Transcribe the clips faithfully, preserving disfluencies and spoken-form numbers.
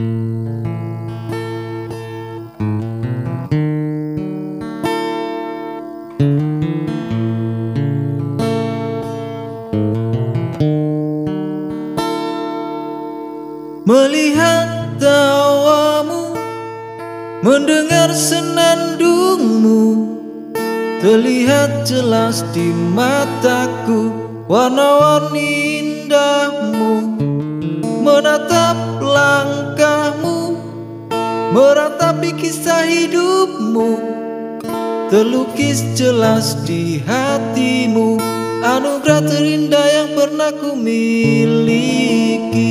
Melihat tawamu, mendengar senandungmu, terlihat jelas di mataku warna-warni indahmu. Menatap langkahmu, meratapi kisah hidupmu, terlukis jelas di hatimu, anugerah terindah yang pernah ku miliki.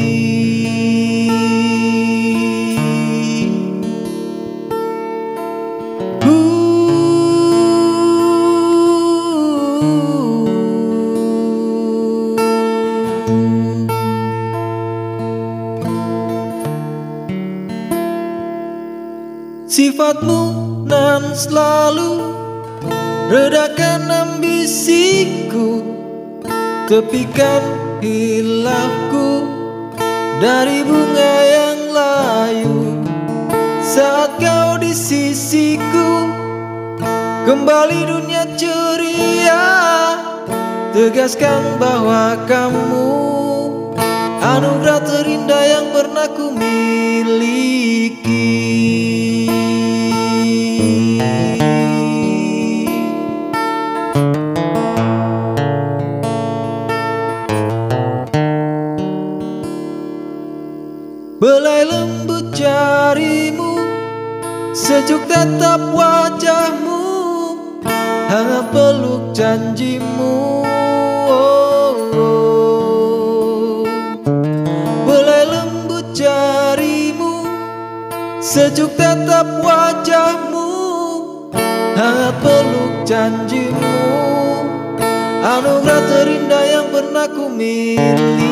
Sifatmu nan selalu redakan ambisiku, tepikan hilafku dari bunga yang layu. Saat kau di sisiku, kembali dunia ceria, tegaskan bahwa kamu anugerah terindah yang pernah ku miliki. Belai lembut jarimu, sejuk tatap wajahmu, hangat peluk janjimu. Oh, oh. Belai lembut jarimu, sejuk tatap wajahmu, hangat peluk janjimu, anugerah terindah yang pernah ku miliki.